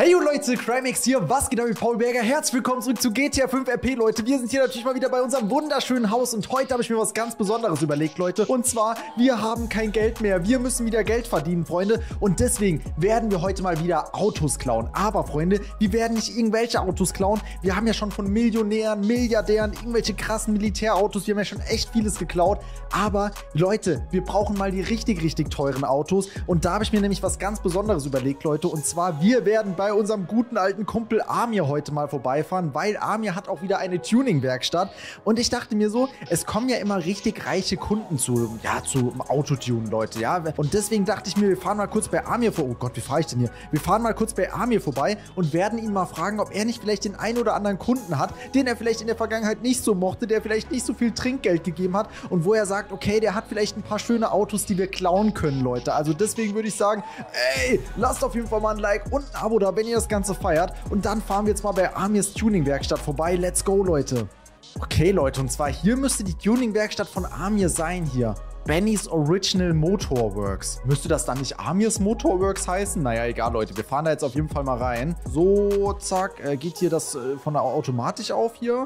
Hey Leute, Crimex hier, was geht ab mit Paul Berger? Herzlich willkommen zurück zu GTA 5 RP, Leute. Wir sind hier natürlich mal wieder bei unserem wunderschönen Haus und heute habe ich mir was ganz Besonderes überlegt, Leute. Und zwar, wir haben kein Geld mehr, wir müssen wieder Geld verdienen, Freunde. Und deswegen werden wir heute mal wieder Autos klauen. Aber, Freunde, wir werden nicht irgendwelche Autos klauen. Wir haben ja schon von Millionären, Milliardären, irgendwelche krassen Militärautos, wir haben ja schon echt vieles geklaut. Aber, Leute, wir brauchen mal die richtig teuren Autos. Und da habe ich mir nämlich was ganz Besonderes überlegt, Leute. Und zwar, wir werden bei unserem guten alten Kumpel Amir heute mal vorbeifahren, weil Amir hat auch wieder eine Tuning-Werkstatt. Und ich dachte mir so, es kommen ja immer richtig reiche Kunden zum Autotune, Leute, ja. Und deswegen dachte ich mir, wir fahren mal kurz bei Amir vorbei. Oh Gott, wie fahre ich denn hier? Wir fahren mal kurz bei Amir vorbei und werden ihn mal fragen, ob er nicht vielleicht den einen oder anderen Kunden hat, den er vielleicht in der Vergangenheit nicht so mochte, der vielleicht nicht so viel Trinkgeld gegeben hat und wo er sagt, okay, der hat vielleicht ein paar schöne Autos, die wir klauen können, Leute. Also deswegen würde ich sagen, ey, lasst auf jeden Fall mal ein Like und ein Abo da, wenn ihr das Ganze feiert. Und dann fahren wir jetzt mal bei Amirs Tuning-Werkstatt vorbei. Let's go, Leute. Okay, Leute, und zwar hier müsste die Tuning-Werkstatt von Amir sein hier. Benny's Original Motorworks. Müsste das dann nicht Amirs Motorworks heißen? Naja, egal, Leute. Wir fahren da jetzt auf jeden Fall mal rein. So, zack. Geht hier das von der automatisch auf hier?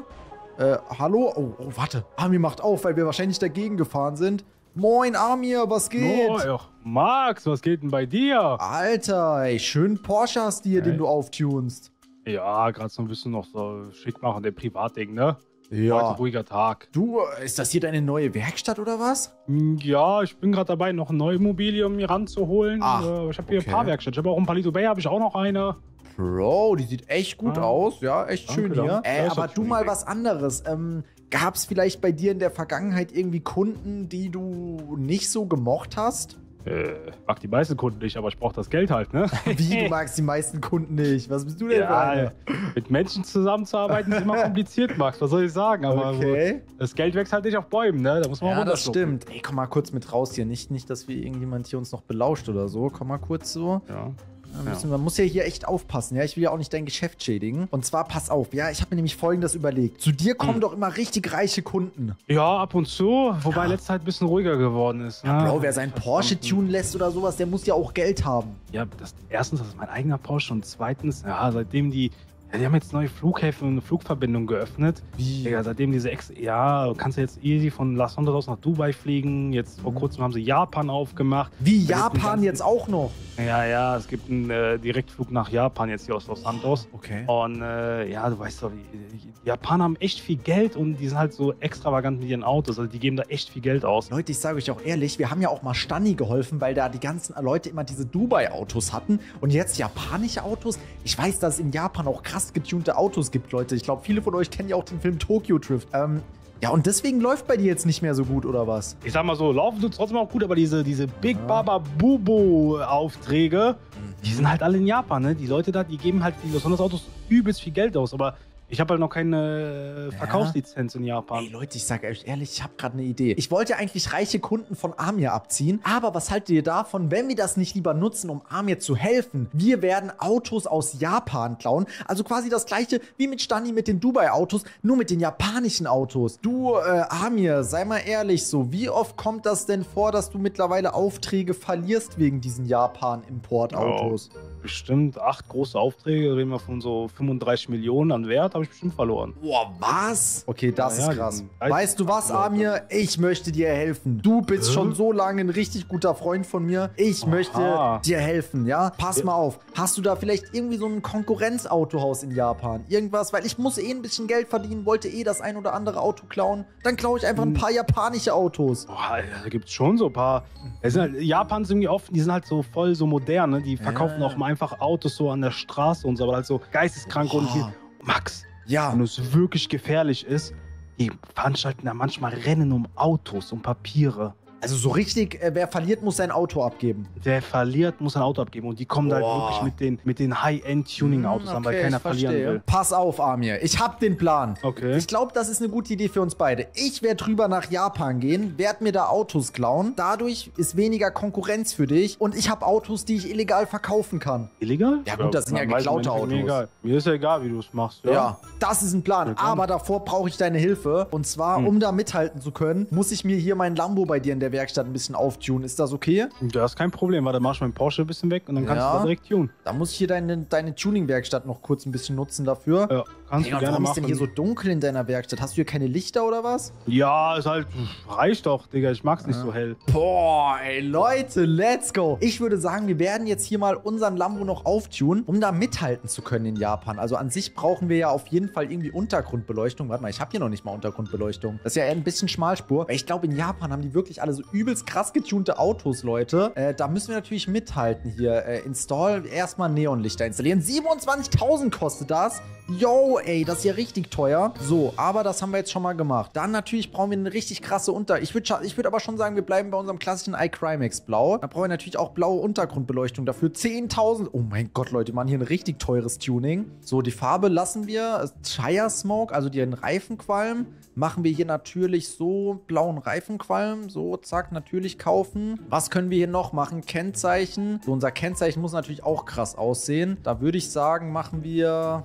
Hallo? Oh, warte. Amir macht auf, weil wir wahrscheinlich dagegen gefahren sind. Moin, Amir, was geht? Moin, Max, was geht denn bei dir? Alter, ey, schönen Porsche hast du hier, den du auftunst. Ja, gerade so ein bisschen noch so schick machen, der Privatding, ne? Ja. Heute ruhiger Tag. Du, ist das hier deine neue Werkstatt oder was? Ja, ich bin gerade dabei, noch ein neues Immobilie mir ranzuholen. Ach, ich habe hier ein paar Werkstätten. Ich habe auch in Palito Bay, habe ich auch noch eine. Bro, die sieht echt gut aus. Ja, echt schön hier. Aber du mal was anderes. Gab es vielleicht bei dir in der Vergangenheit irgendwie Kunden, die du nicht so gemocht hast? Mag die meisten Kunden nicht, aber ich brauche das Geld halt, ne? Wie, du magst die meisten Kunden nicht? Was bist du denn für eine? Mit Menschen zusammenzuarbeiten ist immer kompliziert, Max. Was soll ich sagen? Aber das Geld wächst halt nicht auf Bäumen, ne? Da muss man ja, das stimmt. Ey, komm mal kurz mit raus hier. Nicht, dass wir irgendjemand hier uns noch belauscht oder so. Komm mal kurz so. Ja. Man muss ja hier echt aufpassen, ja. Ich will ja auch nicht dein Geschäft schädigen. Und zwar, pass auf, ja, ich habe mir nämlich Folgendes überlegt. Zu dir kommen doch immer richtig reiche Kunden. Ja, ab und zu, wobei letzte Zeit ein bisschen ruhiger geworden ist. Ne? Ja, Bro, wer seinen Porsche tunen lässt oder sowas, der muss ja auch Geld haben. Ja, erstens, das ist mein eigener Porsche und zweitens, ja, seitdem die haben jetzt neue Flughäfen und eine Flugverbindung geöffnet. Wie? Ja, seitdem kannst du jetzt easy von Las Santos nach Dubai fliegen. Jetzt vor kurzem haben sie Japan aufgemacht. Wie, Japan jetzt auch noch? Ja, es gibt einen Direktflug nach Japan jetzt hier aus Los Santos. Okay. Und ja, du weißt doch, die Japaner haben echt viel Geld und die sind halt so extravagant mit ihren Autos. Also die geben da echt viel Geld aus. Leute, ich sage euch auch ehrlich, wir haben ja auch mal Stani geholfen, weil da die ganzen Leute immer diese Dubai-Autos hatten. Und jetzt japanische Autos. Ich weiß, dass es in Japan auch krass getunte Autos gibt, Leute. Ich glaube, viele von euch kennen ja auch den Film Tokyo Drift. Ja, und deswegen läuft bei dir jetzt nicht mehr so gut, oder was? Ich sag mal so, laufen tut trotzdem auch gut, aber diese Big Baba Bubo Aufträge, die sind halt alle in Japan, ne? Die Leute da, die geben halt die Los Angeles Autos übelst viel Geld aus, aber ich habe halt noch keine Verkaufslizenz in Japan. Ey Leute, ich sage euch ehrlich, ich habe gerade eine Idee. Ich wollte eigentlich reiche Kunden von Amir abziehen, aber was haltet ihr davon, wenn wir das nicht lieber nutzen, um Amir zu helfen? Wir werden Autos aus Japan klauen, also quasi das gleiche wie mit Stani mit den Dubai-Autos, nur mit den japanischen Autos. Du, Amir, sei mal ehrlich so, wie oft kommt das denn vor, dass du mittlerweile Aufträge verlierst wegen diesen Japan-Importautos? Ja, bestimmt 8 große Aufträge, reden wir von so 35 Millionen an Wert, habe ich bestimmt verloren. Boah, was? Okay, das ist krass. Weißt du was, Amir? Ich möchte dir helfen. Du bist schon so lange ein richtig guter Freund von mir. Ich möchte dir helfen, ja? Pass mal auf. Hast du da vielleicht irgendwie so ein Konkurrenzautohaus in Japan? Irgendwas? Weil ich muss ein bisschen Geld verdienen, wollte das ein oder andere Auto klauen. Dann klaue ich einfach ein paar japanische Autos. Boah, da gibt es schon so ein paar. Japan sind irgendwie oft, die sind halt so voll so modern, ne? Die verkaufen auch mal einfach Autos so an der Straße und so, aber halt so geisteskrank und hier. Max, wenn es wirklich gefährlich ist, die veranstalten da manchmal Rennen um Autos, um Papiere. Also so richtig, wer verliert, muss sein Auto abgeben. Der verliert, muss sein Auto abgeben. Und die kommen da halt wirklich mit den High-End-Tuning-Autos an, weil keiner verlieren will. Pass auf, Amir. Ich hab den Plan. Okay. Ich glaube, das ist eine gute Idee für uns beide. Ich werde drüber nach Japan gehen, werde mir da Autos klauen. Dadurch ist weniger Konkurrenz für dich. Und ich habe Autos, die ich illegal verkaufen kann. Illegal? Ja gut, das sind ja geklaute Autos. Mir ist ja egal, wie du es machst. Ja, das ist ein Plan. Aber davor brauche ich deine Hilfe. Und zwar, um da mithalten zu können, muss ich mir hier mein Lambo bei dir in der Werkstatt ein bisschen auftunen. Ist das okay? Das ist kein Problem, weil dann mach ich meinen Porsche ein bisschen weg und dann kannst du da direkt tunen. Da muss ich hier deine Tuning-Werkstatt noch kurz ein bisschen nutzen dafür. Ja, kannst du gerne machen. Warum ist denn hier so dunkel in deiner Werkstatt? Hast du hier keine Lichter oder was? Ja, ist halt, reicht doch, Digga. Ich mag's nicht so hell. Boah, ey, Leute, let's go. Ich würde sagen, wir werden jetzt hier mal unseren Lambo noch auftunen, um da mithalten zu können in Japan. Also an sich brauchen wir ja auf jeden Fall irgendwie Untergrundbeleuchtung. Warte mal, ich habe hier noch nicht mal Untergrundbeleuchtung. Das ist ja eher ein bisschen Schmalspur. Weil ich glaube, in Japan haben die wirklich alle so übelst krass getunte Autos, Leute. Da müssen wir natürlich mithalten hier. Install erstmal Neonlichter installieren. 27.000 kostet das. Yo, ey, das ist ja richtig teuer. So, aber das haben wir jetzt schon mal gemacht. Dann natürlich brauchen wir eine richtig krasse Ich würde aber schon sagen, wir bleiben bei unserem klassischen iCrimex Blau. Da brauchen wir natürlich auch blaue Untergrundbeleuchtung dafür. 10.000. Oh mein Gott, Leute, wir machen hier ein richtig teures Tuning. So, die Farbe lassen wir. Tire Smoke, also den Reifenqualm. Machen wir hier natürlich so blauen Reifenqualm. So, zack, natürlich kaufen. Was können wir hier noch machen? Kennzeichen. So, unser Kennzeichen muss natürlich auch krass aussehen. Da würde ich sagen, machen wir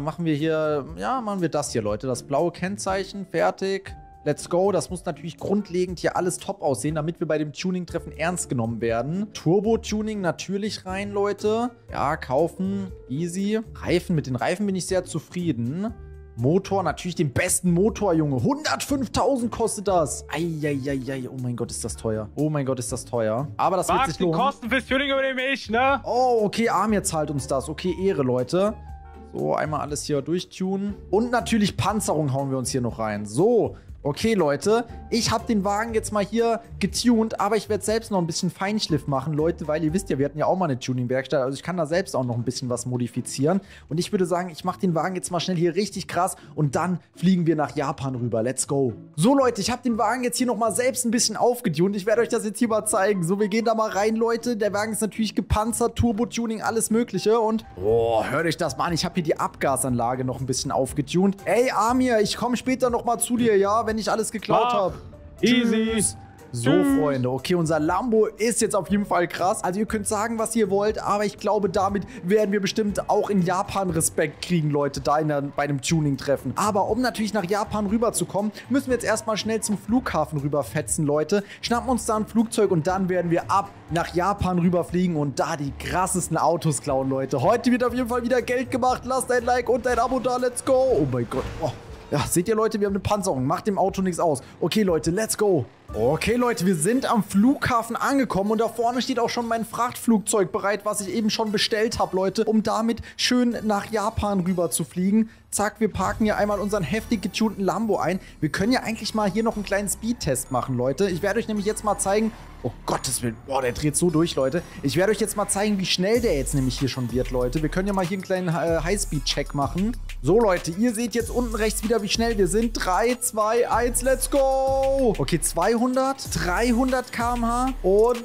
das hier, Leute. Das blaue Kennzeichen, fertig. Let's go. Das muss natürlich grundlegend hier alles top aussehen, damit wir bei dem Tuning-Treffen ernst genommen werden. Turbo-Tuning natürlich rein, Leute. Ja, kaufen. Easy. Reifen. Mit den Reifen bin ich sehr zufrieden. Motor, natürlich den besten Motor, Junge. 105.000 kostet das. Eieiei, oh mein Gott, ist das teuer. Oh mein Gott, ist das teuer. Aber das wird sich lohnen. Die Kosten fürs Tuning übernehme ich, ne? Oh, okay, Amir zahlt uns das. Okay, Ehre, Leute. So, einmal alles hier durchtunen. Und natürlich Panzerung hauen wir uns hier noch rein. So. Okay, Leute, ich habe den Wagen jetzt mal hier getuned, aber ich werde selbst noch ein bisschen Feinschliff machen, Leute, weil ihr wisst ja, wir hatten ja auch mal eine Tuning-Werkstatt, also ich kann da selbst auch noch ein bisschen was modifizieren. Und ich würde sagen, ich mache den Wagen jetzt mal schnell hier richtig krass und dann fliegen wir nach Japan rüber. Let's go. So, Leute, ich habe den Wagen jetzt hier noch mal selbst ein bisschen aufgetunt. Ich werde euch das jetzt hier mal zeigen. So, wir gehen da mal rein, Leute. Der Wagen ist natürlich gepanzert, Turbo-Tuning, alles mögliche und... Oh, hört euch das mal an. Ich habe hier die Abgasanlage noch ein bisschen aufgetunt. Ey, Amir, ich komme später noch mal zu dir, ja, wenn ich alles geklaut habe. Easy. So, Freunde, okay, unser Lambo ist jetzt auf jeden Fall krass. Also ihr könnt sagen, was ihr wollt, aber ich glaube, damit werden wir bestimmt auch in Japan Respekt kriegen, Leute, bei einem Tuning-Treffen. Aber um natürlich nach Japan rüberzukommen, müssen wir jetzt erstmal schnell zum Flughafen rüberfetzen, Leute. Schnappen uns da ein Flugzeug und dann werden wir ab nach Japan rüberfliegen und da die krassesten Autos klauen, Leute. Heute wird auf jeden Fall wieder Geld gemacht. Lasst ein Like und ein Abo da, let's go. Oh mein Gott, oh. Ja, seht ihr, Leute, wir haben eine Panzerung. Macht dem Auto nichts aus. Okay, Leute, let's go. Okay, Leute, wir sind am Flughafen angekommen und da vorne steht auch schon mein Frachtflugzeug bereit, was ich eben schon bestellt habe, Leute, um damit schön nach Japan rüber zu fliegen. Zack, wir parken hier einmal unseren heftig getunten Lambo ein. Wir können ja eigentlich mal hier noch einen kleinen Speedtest machen, Leute. Ich werde euch nämlich jetzt mal zeigen... Oh Gottes Willen, boah, der dreht so durch, Leute. Ich werde euch jetzt mal zeigen, wie schnell der jetzt nämlich hier schon wird, Leute. Wir können ja mal hier einen kleinen Highspeed-Check machen. So, Leute, ihr seht jetzt unten rechts wieder, wie schnell wir sind. 3, 2, 1, let's go! Okay, 200, 300 km/h und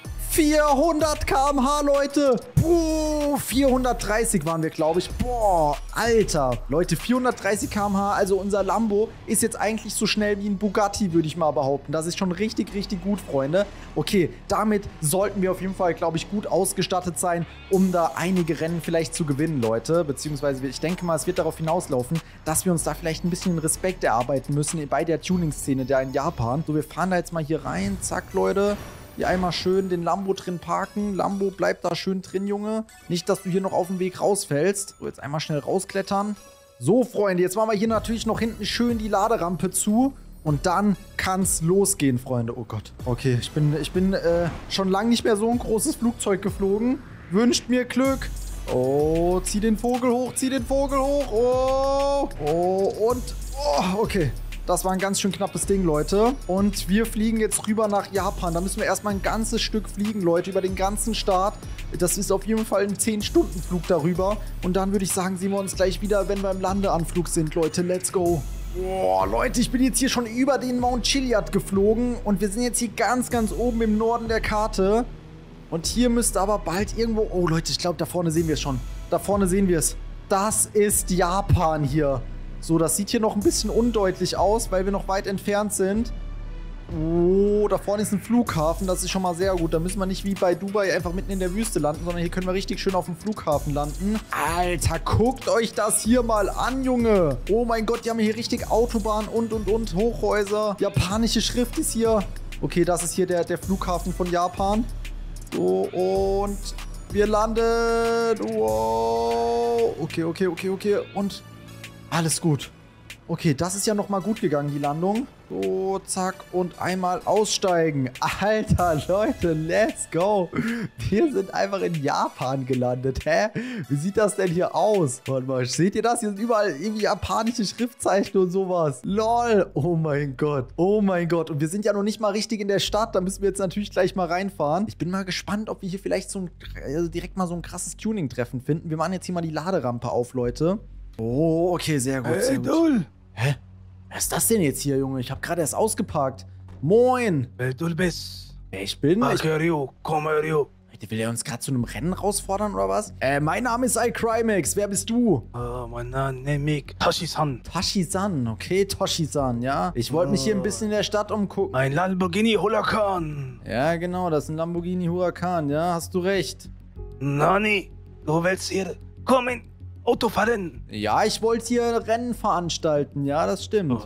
400 km/h, Leute. 430 waren wir, glaube ich. Boah, Alter. Leute, 430 km/h. Also unser Lambo ist jetzt eigentlich so schnell wie ein Bugatti, würde ich mal behaupten. Das ist schon richtig, richtig gut, Freunde. Okay, damit sollten wir auf jeden Fall, glaube ich, gut ausgestattet sein, um da einige Rennen vielleicht zu gewinnen, Leute. Beziehungsweise, ich denke mal, es wird darauf hinauslaufen, dass wir uns da vielleicht ein bisschen Respekt erarbeiten müssen bei der Tuning-Szene da in Japan. So, wir fahren da jetzt mal hier rein. Zack, Leute. Hier einmal schön den Lambo drin parken. Lambo, bleib da schön drin, Junge. Nicht, dass du hier noch auf dem Weg rausfällst. So, jetzt einmal schnell rausklettern. So, Freunde, jetzt machen wir hier natürlich noch hinten schön die Laderampe zu. Und dann kann's losgehen, Freunde. Oh Gott. Okay, ich bin schon lange nicht mehr so ein großes Flugzeug geflogen. Wünscht mir Glück. Oh, zieh den Vogel hoch, zieh den Vogel hoch. Oh, oh, und... Oh, okay. Das war ein ganz schön knappes Ding, Leute. Und wir fliegen jetzt rüber nach Japan. Da müssen wir erstmal ein ganzes Stück fliegen, Leute, über den ganzen Start. Das ist auf jeden Fall ein 10-Stunden-Flug darüber. Und dann würde ich sagen, sehen wir uns gleich wieder, wenn wir im Landeanflug sind, Leute. Let's go. Boah, Leute, ich bin jetzt hier schon über den Mount Chiliad geflogen. Und wir sind jetzt hier ganz, ganz oben im Norden der Karte. Und hier müsste aber bald irgendwo... Oh, Leute, ich glaube, da vorne sehen wir es schon. Da vorne sehen wir es. Das ist Japan hier. So, das sieht hier noch ein bisschen undeutlich aus, weil wir noch weit entfernt sind. Oh, da vorne ist ein Flughafen, das ist schon mal sehr gut. Da müssen wir nicht wie bei Dubai einfach mitten in der Wüste landen, sondern hier können wir richtig schön auf dem Flughafen landen. Alter, guckt euch das hier mal an, Junge. Oh mein Gott, die haben hier richtig Autobahn und Hochhäuser. Japanische Schrift ist hier. Okay, das ist hier der Flughafen von Japan. So, und wir landen. Wow. Okay. Und alles gut. Okay, das ist ja nochmal gut gegangen, die Landung. So, zack, und einmal aussteigen. Alter, Leute, let's go. Wir sind einfach in Japan gelandet, hä? Wie sieht das denn hier aus? Warte mal, seht ihr das? Hier sind überall irgendwie japanische Schriftzeichen und sowas. Lol, oh mein Gott. Und wir sind ja noch nicht mal richtig in der Stadt. Da müssen wir jetzt natürlich gleich mal reinfahren. Ich bin mal gespannt, ob wir hier vielleicht direkt mal so ein krasses Tuning-Treffen finden. Wir machen jetzt hier mal die Laderampe auf, Leute. Oh, okay, sehr gut. Hey, Dul. Hä? Was ist das denn jetzt hier, Junge? Ich habe gerade erst ausgeparkt. Moin. Wer du bist? Wer ich bin? Komm her. Will er uns gerade zu einem Rennen herausfordern oder was? Mein Name ist iCrimex. Wer bist du? Mein Name ist Toshi-san. Toshi-san, okay, Toshi-san, ja. Ich wollte mich hier ein bisschen in der Stadt umgucken. Ein Lamborghini Huracan. Ja, genau, das ist ein Lamborghini Huracan, ja, hast du recht. Nani, du willst hier kommen? Auto fahren. Ja, ich wollte hier Rennen veranstalten. Ja, das stimmt.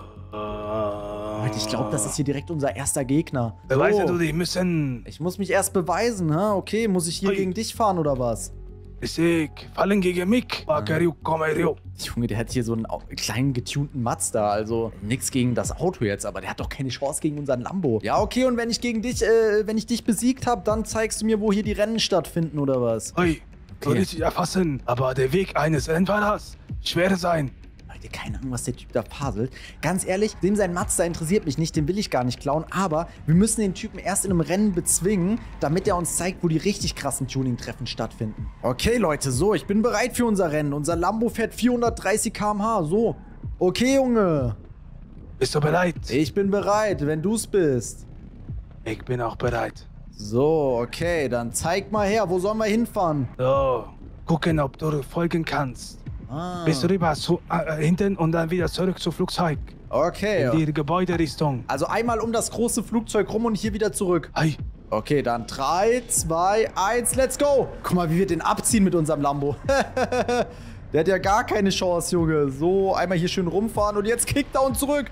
Ich glaube, das ist hier direkt unser erster Gegner. Beweise du dich müssen. Ich muss mich erst beweisen, ha? Okay, muss ich hier gegen dich fahren oder was? Ich fallen gegen mich. Junge, der hat hier so einen kleinen getunten Mazda. Also nichts gegen das Auto jetzt, aber der hat doch keine Chance gegen unseren Lambo. Ja, okay, und wenn ich dich besiegt habe, dann zeigst du mir, wo hier die Rennen stattfinden oder was? Soll ich dich erfassen, aber der Weg eines Rennfahrers schwer sein. Leute, keine Ahnung, was der Typ da faselt. Ganz ehrlich, sein Mazda interessiert mich nicht, den will ich gar nicht klauen, aber wir müssen den Typen erst in einem Rennen bezwingen, damit er uns zeigt, wo die richtig krassen Tuning-Treffen stattfinden. Okay, Leute, so, ich bin bereit für unser Rennen. Unser Lambo fährt 430 km/h, so. Okay, Junge. Bist du bereit? Ich bin bereit, wenn du's bist. Ich bin auch bereit. So, okay, dann zeig mal her, wo sollen wir hinfahren? So, gucken, ob du folgen kannst. Bis rüber hinten und dann wieder zurück zum Flugzeug. Okay. In die Gebäuderichtung. Also einmal um das große Flugzeug rum und hier wieder zurück. Hi. Okay, dann 3, 2, 1, let's go. Guck mal, wie wir den abziehen mit unserem Lambo. Der hat ja gar keine Chance, Junge. So, einmal hier schön rumfahren und jetzt kickt er uns zurück.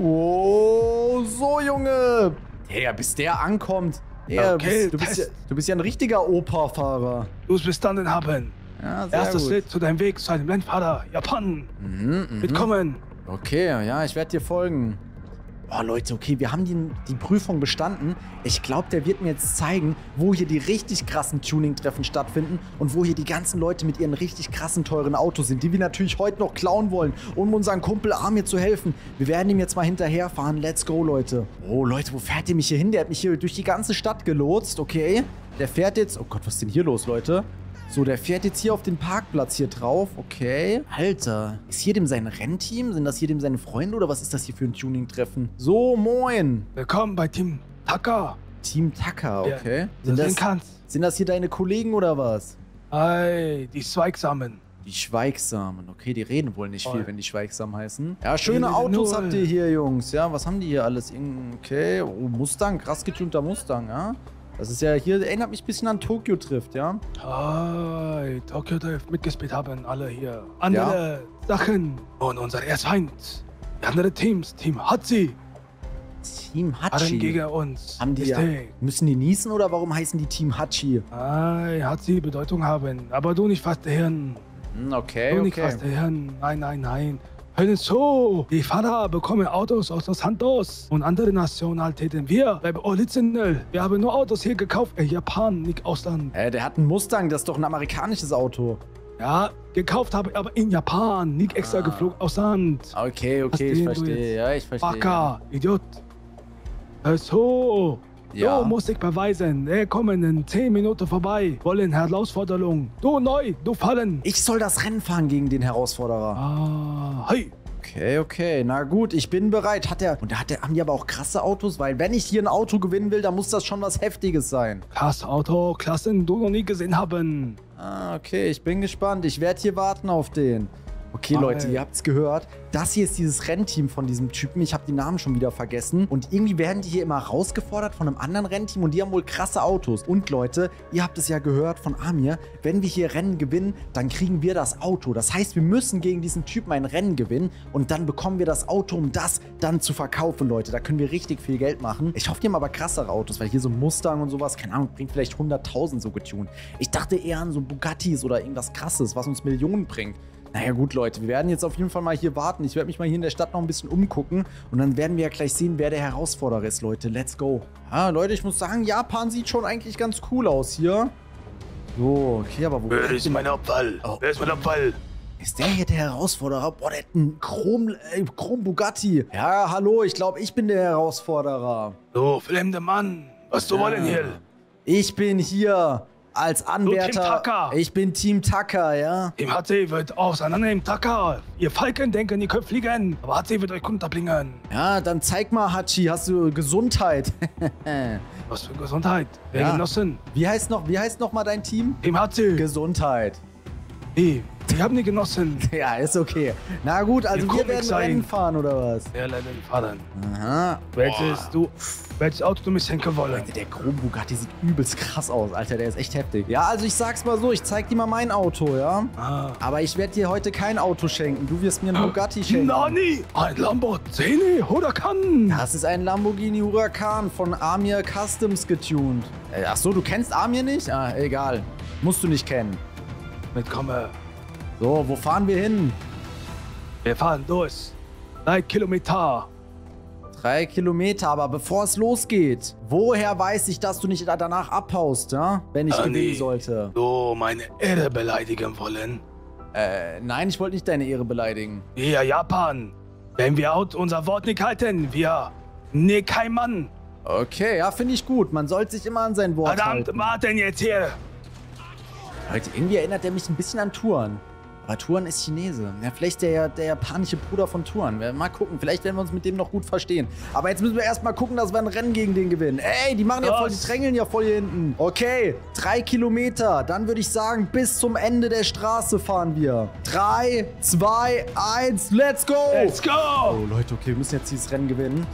Oh, so, Junge. Ja, bis der ankommt. Ja, okay, du bist ja ein richtiger Opa-Fahrer. Du es bestanden haben. Ja, sehr Erstes gut. Schritt zu deinem Weg zu einem Rennfahrer. Japan. Willkommen. Okay, ja, ich werde dir folgen. Oh, Leute, okay, wir haben die Prüfung bestanden. Ich glaube, der wird mir jetzt zeigen, wo hier die richtig krassen Tuning-Treffen stattfinden und wo hier die ganzen Leute mit ihren richtig krassen, teuren Autos sind, die wir natürlich heute noch klauen wollen, um unseren Kumpel Amir zu helfen. Wir werden ihm jetzt mal hinterherfahren. Let's go, Leute. Oh, Leute, wo fährt der mich hier hin? Der hat mich hier durch die ganze Stadt gelotst, okay. Der fährt jetzt... Oh Gott, was ist denn hier los, Leute? So, der fährt jetzt hier auf den Parkplatz hier drauf. Okay. Alter. Ist hier dem sein Rennteam? Sind das hier dem seine Freunde oder was ist das hier für ein Tuning-Treffen? So, moin. Willkommen bei Team Taka. Team Taka, okay. Ja, sind das hier deine Kollegen oder was? Hey, die Schweigsamen. Die Schweigsamen. Okay, die reden wohl nicht viel, wenn die schweigsam heißen. Ja, schöne Autos habt ihr hier, Jungs. Ja, was haben die hier alles? Okay. Oh, Mustang. Krass getunter Mustang, ja. Das ist ja hier, erinnert mich ein bisschen an Tokyo Drift, ja? Hi, Tokyo Drift mitgespielt haben alle hier. Andere Sachen. Und unser Erzfeind. Andere Teams, Team Hachi. Team Hachi? Gegen uns. Haben die müssen die niesen oder warum heißen die Team Hachi? Hachi Bedeutung haben, aber du nicht fast Hirn. Okay, du nicht fast Hirn. Nein. Hören so, die Fahrer bekommen Autos aus Los Santos und andere Nationalitäten. Wir bleiben original. Wir haben nur Autos hier gekauft in Japan, nicht Ausland. Der hat einen Mustang, das ist doch ein amerikanisches Auto. Ja, gekauft habe ich aber in Japan, nicht extra geflogen Ausland. Okay, ich verstehe. Ja, ich verstehe. Baka, Idiot. So. Ja. Du musst dich beweisen. Wir kommen in 10 Minuten vorbei. Wollen Herausforderung. Du neu, du fallen. Ich soll das Rennen fahren gegen den Herausforderer. Hey. Okay. Na gut, ich bin bereit. Haben die aber auch krasse Autos? Weil wenn ich hier ein Auto gewinnen will, dann muss das schon was Heftiges sein. Krasse Auto, Klassen, du noch nie gesehen haben. Okay, ich bin gespannt. Ich werde hier warten auf den. Okay, Leute, ihr habt's gehört. Das hier ist dieses Rennteam von diesem Typen. Ich habe die Namen schon wieder vergessen. Und irgendwie werden die hier immer rausgefordert von einem anderen Rennteam und die haben wohl krasse Autos. Und Leute, ihr habt es ja gehört von Amir, wenn wir hier Rennen gewinnen, dann kriegen wir das Auto. Das heißt, wir müssen gegen diesen Typen ein Rennen gewinnen und dann bekommen wir das Auto, um das dann zu verkaufen, Leute. Da können wir richtig viel Geld machen. Ich hoffe, die haben aber krassere Autos, weil hier so Mustang und sowas, keine Ahnung, bringt vielleicht 100.000 so getuned. Ich dachte eher an so Bugattis oder irgendwas Krasses, was uns Millionen bringt. Naja gut, Leute, wir werden jetzt auf jeden Fall mal hier warten. Ich werde mich mal hier in der Stadt noch ein bisschen umgucken und dann werden wir ja gleich sehen, wer der Herausforderer ist, Leute. Let's go. Ja, Leute, ich muss sagen, Japan sieht schon eigentlich ganz cool aus hier. So, okay, aber wo... Wer ist mein Abfall? Oh. Wer ist mein Abfall? Ist der hier der Herausforderer? Boah, der hat einen Chrom Bugatti. Ja, hallo, ich glaube, ich bin der Herausforderer. So, fremder Mann, was du wollen hier? Ich bin hier als Anwärter. Ich bin Team Tucker, ja? Team HC wird auseinandernehmen, Tucker. Ihr Falken denken, ihr könnt fliegen, aber HC wird euch runterbringen. Ja, dann zeig mal, Hachi, hast du Gesundheit? Was für Gesundheit? Wer genossen? Wie heißt noch mal dein Team? Team HC. Gesundheit. Hey, ich hab nie genossen. Ja, ist okay. Na gut, also wir werden Rennen fahren, oder was? Ja, leider fahren. Aha. Welches Auto du mich schenken wollen? Alter, der Chrom Bugatti sieht übelst krass aus, Alter, der ist echt heftig. Ja, also ich sag's mal so, ich zeig dir mal mein Auto, ja? Aber ich werde dir heute kein Auto schenken, du wirst mir einen Bugatti schenken. Nani, ein Lamborghini Huracan. Das ist ein Lamborghini Huracan von Amir Customs getuned. Ach so, du kennst Amir nicht? Ah, egal. Musst du nicht kennen. Mitkomme. So, wo fahren wir hin? Wir fahren durch. 3 Kilometer. 3 Kilometer, aber bevor es losgeht, woher weiß ich, dass du nicht danach abhaust, ja? Wenn ich gewinnen sollte? So, meine Ehre beleidigen wollen? Nein, ich wollte nicht deine Ehre beleidigen. Ja, Japan. Wenn wir unser Wort nicht halten, nee, kein Mann. Okay, ja, finde ich gut. Man sollte sich immer an sein Wort halten. Verdammt, warten jetzt hier. Leute, irgendwie erinnert er mich ein bisschen an Turan. Aber Turan ist Chinese. Ja, vielleicht der japanische Bruder von Turan. Mal gucken, vielleicht werden wir uns mit dem noch gut verstehen. Aber jetzt müssen wir erstmal gucken, dass wir ein Rennen gegen den gewinnen. Ey, die machen ja voll, die drängeln ja voll hier hinten. Okay, 3 Kilometer. Dann würde ich sagen, bis zum Ende der Straße fahren wir. 3, 2, 1, let's go! Let's go! Oh, Leute, okay, wir müssen jetzt dieses Rennen gewinnen.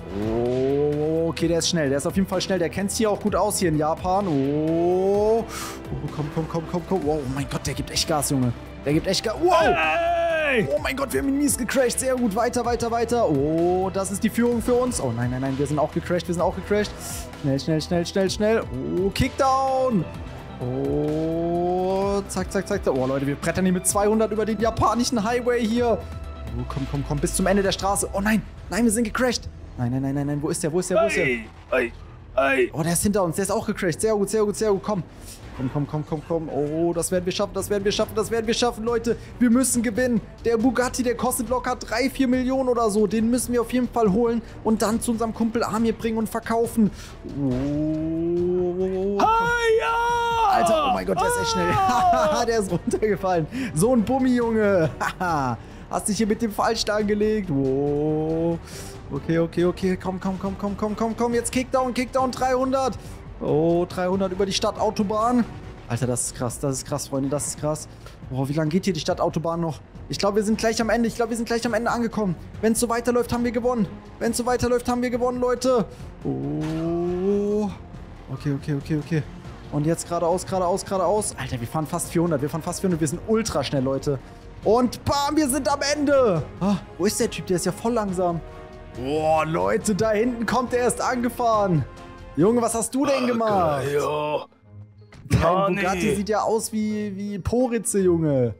Oh, okay, der ist schnell. Der ist auf jeden Fall schnell. Der kennt es hier auch gut aus hier in Japan. Oh, komm. Oh mein Gott, der gibt echt Gas, Junge. Der gibt echt Gas. Wow! Hey! Oh mein Gott, wir haben ihn mies gecrashed. Sehr gut. Weiter. Oh, das ist die Führung für uns. Oh nein. Wir sind auch gecrashed. Schnell. Oh, Kickdown. Oh, zack. Oh, Leute, wir brettern hier mit 200 über den japanischen Highway hier. Oh, komm. Bis zum Ende der Straße. Oh nein, wir sind gecrashed. Nein. Wo ist der? Hey. Oh, der ist hinter uns. Der ist auch gecrashed. Sehr gut. Komm. Oh, das werden wir schaffen, Leute. Wir müssen gewinnen. Der Bugatti, der kostet locker 3-4 Millionen oder so. Den müssen wir auf jeden Fall holen und dann zu unserem Kumpel Amir bringen und verkaufen. Oh. Alter, oh mein Gott, der ist echt schnell. Der ist runtergefallen. So ein Bummi, Junge. Hast dich hier mit dem Falschen angelegt. Oh. Okay. Komm. Jetzt Kickdown, 300. Oh, 300 über die Stadtautobahn. Alter, das ist krass, Freunde, das ist krass. Boah, wie lange geht hier die Stadtautobahn noch? Ich glaube, wir sind gleich am Ende. Angekommen. Wenn es so weiterläuft, haben wir gewonnen. Leute. Oh. Okay. Und jetzt geradeaus. Alter, wir fahren fast 400. Wir sind ultra schnell, Leute. Und bam, wir sind am Ende. Ah, wo ist der Typ? Der ist ja voll langsam. Boah, Leute, da hinten kommt er erst angefahren. Junge, was hast du denn gemacht? Dein Bugatti sieht ja aus wie Poritze, Junge.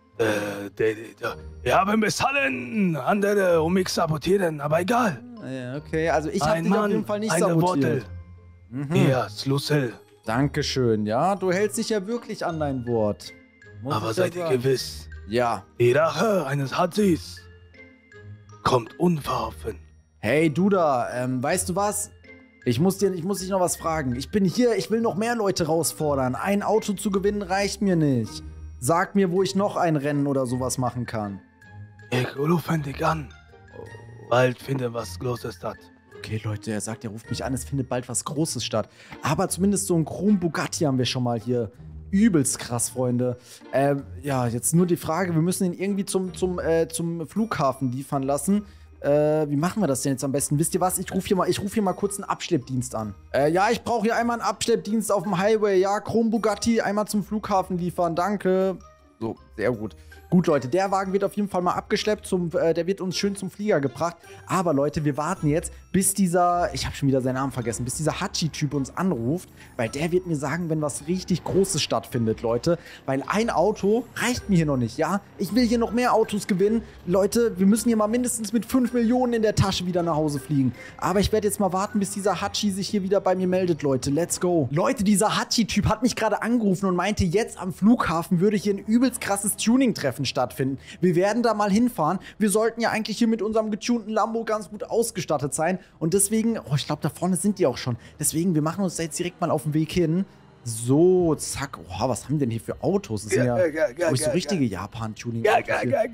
Wir haben missfallen, andere um mich sabotieren, aber egal. Ja, okay, also ich habe dich auf jeden Fall nicht sabotiert. Ja, Schlüssel. Dankeschön, ja, du hältst dich ja wirklich an dein Wort. Aber seid ihr gewiss? Ja. Die Rache eines Hazis kommt unverhofft. Hey, du da, weißt du was? Ich muss dich noch was fragen. Ich bin hier, ich will noch mehr Leute herausfordern. Ein Auto zu gewinnen reicht mir nicht. Sag mir, wo ich noch ein Rennen oder sowas machen kann. Ich rufe dich an. Bald findet was Großes statt. Okay, Leute, er sagt, er ruft mich an, es findet bald was Großes statt. Aber zumindest so einen Chrom Bugatti haben wir schon mal hier übelst krass, Freunde. Ja, jetzt nur die Frage, wir müssen ihn irgendwie zum Flughafen liefern lassen. Wie machen wir das denn jetzt am besten? Wisst ihr was? Ich rufe hier mal kurz einen Abschleppdienst an. Ja, ich brauche hier einmal einen Abschleppdienst auf dem Highway. Ja, Chrom Bugatti, einmal zum Flughafen liefern. Danke. So, sehr gut. Gut, Leute, der Wagen wird auf jeden Fall mal abgeschleppt. Der wird uns schön zum Flieger gebracht. Aber, Leute, wir warten jetzt, bis dieser, ich habe schon wieder seinen Namen vergessen, bis dieser Hachi-Typ uns anruft. Weil der wird mir sagen, wenn was richtig Großes stattfindet, Leute. Weil ein Auto reicht mir hier noch nicht, ja? Ich will hier noch mehr Autos gewinnen. Leute, wir müssen hier mal mindestens mit 5 Millionen in der Tasche wieder nach Hause fliegen. Aber ich werde jetzt mal warten, bis dieser Hachi sich hier wieder bei mir meldet, Leute. Let's go. Leute, dieser Hachi-Typ hat mich gerade angerufen und meinte, jetzt am Flughafen würde hier ein übelst krasses Tuning-Treffen stattfinden. Wir werden da mal hinfahren. Wir sollten ja eigentlich hier mit unserem getunten Lambo ganz gut ausgestattet sein. Und deswegen, oh, ich glaube, da vorne sind die auch schon. Deswegen, wir machen uns da jetzt direkt mal auf den Weg hin. So, zack. Oh, was haben wir denn hier für Autos? Das sind ja so richtige Japan-Tuning-Autos.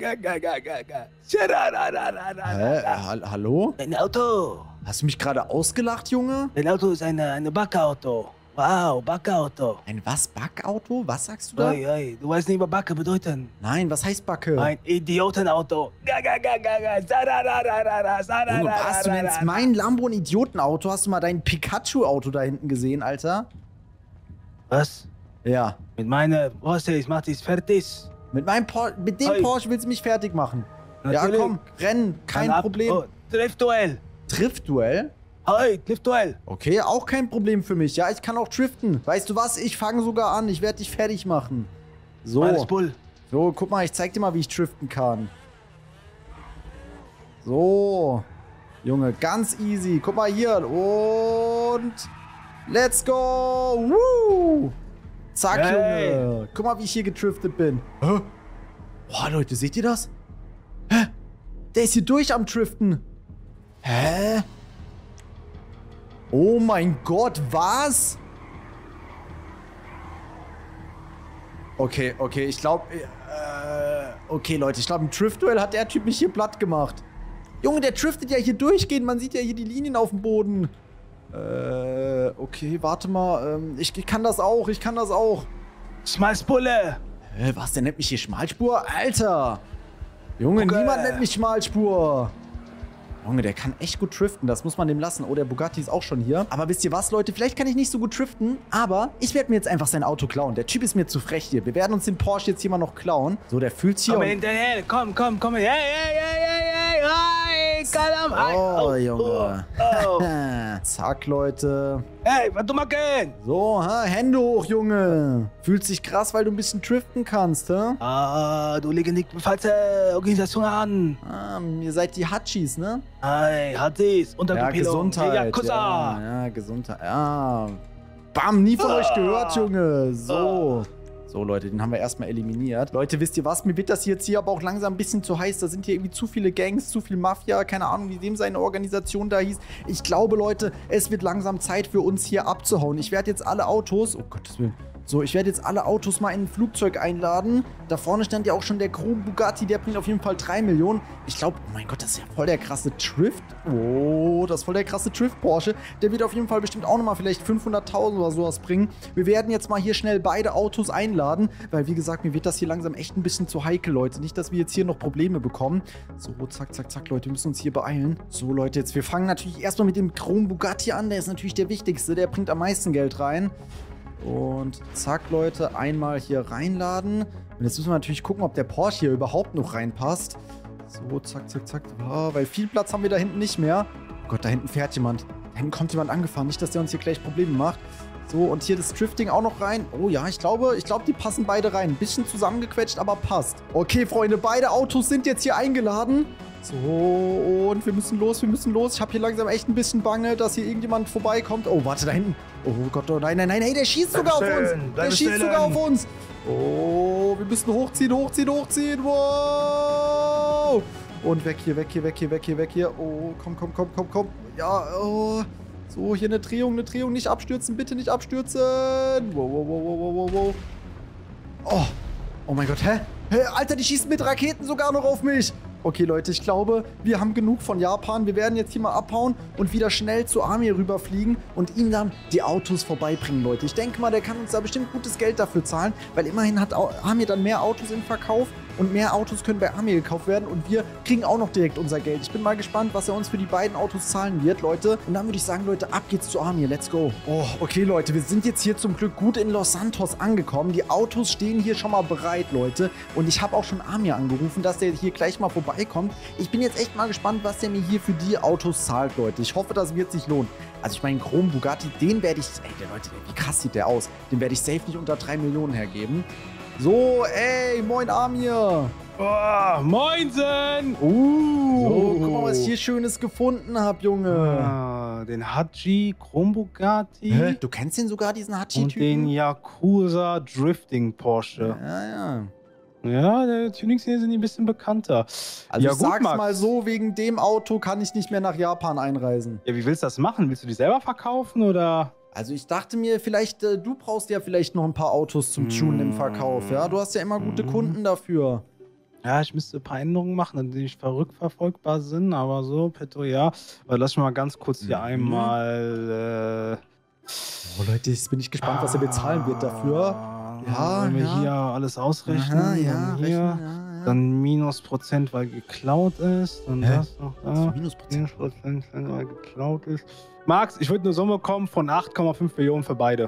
Hallo? Dein Auto. Hast du mich gerade ausgelacht, Junge? Dein Auto ist ein Backauto. Wow, Backauto. Ein was? Backauto? Was sagst du da? Oi, oi. Du weißt nicht, was Backe bedeuten. Nein, was heißt Backe? Ein Idiotenauto. Junge, was? Du nennst mein Lambo ein Idiotenauto? Hast du mal dein Pikachu-Auto da hinten gesehen, Alter? Was? Ja. Mit meiner Porsche, ich mach dich fertig. Mit dem Porsche willst du mich fertig machen? Natürlich. Ja, komm, rennen, kein Problem. Oh, Driftduell. Driftduell? Hey, Driftduell. Okay, auch kein Problem für mich. Ja, ich kann auch driften. Weißt du was? Ich fange sogar an. Ich werde dich fertig machen. So. Alles Bull. So, guck mal, ich zeig dir mal, wie ich driften kann. So. Junge, ganz easy. Guck mal hier. Und let's go. Woo. Zack, hey. Junge. Guck mal, wie ich hier getriftet bin. Hä? Boah, Leute, seht ihr das? Hä? Der ist hier durch am Driften. Hä? Oh mein Gott, was? Okay, ich glaube, okay, Leute, ich glaube, im Driftduell hat der Typ mich hier platt gemacht. Junge, der driftet ja hier durchgehend, man sieht ja hier die Linien auf dem Boden. Okay, warte mal, ich kann das auch, Schmalspulle. Was, der nennt mich hier Schmalspur? Alter! Junge, okay. Niemand nennt mich Schmalspur. Junge, der kann echt gut driften, das muss man dem lassen. Oh, der Bugatti ist auch schon hier. Aber wisst ihr was, Leute? Vielleicht kann ich nicht so gut driften, aber ich werde mir jetzt einfach sein Auto klauen. Der Typ ist mir zu frech hier. Wir werden uns den Porsche jetzt hier mal noch klauen. So, der fühlt sich hier. Komm hinterher, komm. Hey, oh, Junge. Zack, Leute. Hey, was du machen? So, Hände hoch, Junge. Fühlt sich krass, weil du ein bisschen driften kannst, hä? Ah, du legst nicht falsche Organisation an. Ah, ihr seid die Hachis, ne? Hey, Hachis. Ja, Gesundheit. Ja, Gesundheit. Ja. Bam, nie von euch gehört, Junge. So. So, Leute, den haben wir erstmal eliminiert. Leute, wisst ihr was? Mir wird das jetzt hier aber auch langsam ein bisschen zu heiß. Da sind hier irgendwie zu viele Gangs, zu viel Mafia. Keine Ahnung, wie dem seine Organisation da hieß. Ich glaube, Leute, es wird langsam Zeit für uns hier abzuhauen. Ich werde jetzt alle Autos... Oh Gottes Willen. So, ich werde jetzt alle Autos mal in ein Flugzeug einladen. Da vorne stand ja auch schon der Chrom Bugatti. Der bringt auf jeden Fall 3 Millionen. Ich glaube, oh mein Gott, das ist ja voll der krasse Drift. Oh, das ist voll der krasse Drift-Porsche. Der wird auf jeden Fall bestimmt auch nochmal vielleicht 500.000 oder sowas bringen. Wir werden jetzt mal hier schnell beide Autos einladen. Weil, wie gesagt, mir wird das hier langsam echt ein bisschen zu heikel, Leute. Nicht, dass wir jetzt hier noch Probleme bekommen. So, zack, zack, zack, Leute. Wir müssen uns hier beeilen. So, Leute, jetzt, wir fangen natürlich erstmal mit dem Chrom Bugatti an. Der ist natürlich der wichtigste. Der bringt am meisten Geld rein. Und zack, Leute, einmal hier reinladen. Und jetzt müssen wir natürlich gucken, ob der Porsche hier überhaupt noch reinpasst. So, zack, zack, zack. Oh, weil viel Platz haben wir da hinten nicht mehr. Oh Gott, da hinten fährt jemand. Da hinten kommt jemand angefahren. Nicht, dass der uns hier gleich Probleme macht. So, und hier das Drifting auch noch rein. Oh ja, ich glaube, die passen beide rein. Ein bisschen zusammengequetscht, aber passt. Okay, Freunde, beide Autos sind jetzt hier eingeladen. So, und wir müssen los. Ich habe hier langsam echt ein bisschen Bange, dass hier irgendjemand vorbeikommt. Oh, warte, da hinten. Oh Gott, oh nein, hey, der schießt sogar auf uns. Der schießt sogar auf uns. Oh, wir müssen hochziehen. Wow. Und weg hier. Oh, komm. Ja, oh. So, hier eine Drehung. Nicht abstürzen, bitte nicht abstürzen. Wow. Oh mein Gott, hä? Alter, die schießen mit Raketen sogar noch auf mich. Okay, Leute, ich glaube, wir haben genug von Japan. Wir werden jetzt hier mal abhauen und wieder schnell zu Amir rüberfliegen und ihm dann die Autos vorbeibringen, Leute. Ich denke mal, der kann uns da bestimmt gutes Geld dafür zahlen, weil immerhin hat Amir dann mehr Autos im Verkauf und mehr Autos können bei Amir gekauft werden und wir kriegen auch noch direkt unser Geld. Ich bin mal gespannt, was er uns für die beiden Autos zahlen wird, Leute. Und dann würde ich sagen, Leute, ab geht's zu Amir. Let's go. Oh, okay, Leute, wir sind jetzt hier zum Glück gut in Los Santos angekommen. Die Autos stehen hier schon mal bereit, Leute. Und ich habe auch schon Amir angerufen, dass der hier gleich mal vorbeikommt. Ich bin jetzt echt mal gespannt, was der mir hier für die Autos zahlt, Leute. Ich hoffe, das wird sich lohnen. Also ich meine, Chrom Bugatti, den werde ich... Ey, der Leute, wie krass sieht der aus? Den werde ich safe nicht unter 3 Millionen hergeben. So, ey, moin Amir. Oh, moinsen. So, guck mal, was ich hier Schönes gefunden habe, Junge. Ah, den Haji Chrom Bugatti. Hä? Du kennst den sogar, diesen Haji-Typen? Und den Yakuza Drifting Porsche. Ja. Ja, der Tuning-Szene sind die ein bisschen bekannter. Also ja, ich gut, sag's Max. mal so, wegen dem Auto kann ich nicht mehr nach Japan einreisen. Ja, wie willst du das machen? Willst du die selber verkaufen oder... Also ich dachte mir, vielleicht, du brauchst ja vielleicht noch ein paar Autos zum Tunen im Verkauf, ja? Du hast ja immer gute Kunden dafür. Ja, ich müsste ein paar Änderungen machen, die nicht verrückverfolgbar sind, aber so, Petro, ja. Aber lass mich mal ganz kurz hier einmal... Oh Leute, jetzt bin ich gespannt, was er bezahlen wird dafür. Ja, wenn wir hier alles ausrechnen, Aha, ja, dann hier, rechnen, ja. dann Minusprozent, weil geklaut ist, und das noch da. Minusprozent? Minusprozent, weil geklaut ist. Max, ich würde eine Summe kommen von 8,5 Millionen für beide.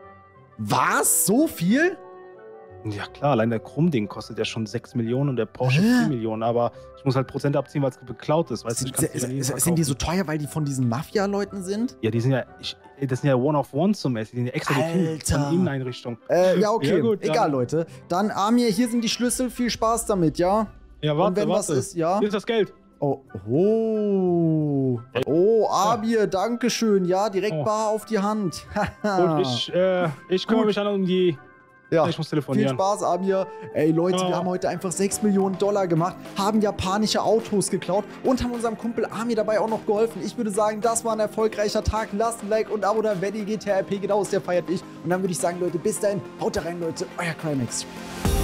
Was? So viel? Ja klar, allein der Chrom-Ding kostet ja schon 6 Millionen und der Porsche 4 Millionen, aber ich muss halt Prozent abziehen, weil es beklaut ist. Weißt du, ich kann's dir nie Sind die so teuer, weil die von diesen Mafia-Leuten sind? Ja, die sind ja, das sind ja One-of-One zum Beispiel, die sind ja extra getuned von Inneneinrichtung. Ja, okay, Ja, gut, egal, Leute. Dann, Amir, hier sind die Schlüssel, viel Spaß damit, ja? Ja, warte, Und wenn was ist, ja? Hier ist das Geld. Oh, Amir, danke schön, ja, direkt bar auf die Hand. Und ich kümmere mich dann um die... Ja, ich muss telefonieren. Viel Spaß, Amir. Ey, Leute, wir haben heute einfach 6 Millionen Dollar gemacht, haben japanische Autos geklaut und haben unserem Kumpel Amir dabei auch noch geholfen. Ich würde sagen, das war ein erfolgreicher Tag. Lasst ein Like und Abo da, wenn ihr GTA RP, genau, der feiert ich. Und dann würde ich sagen, Leute, bis dahin, haut da rein, Leute, euer Climax.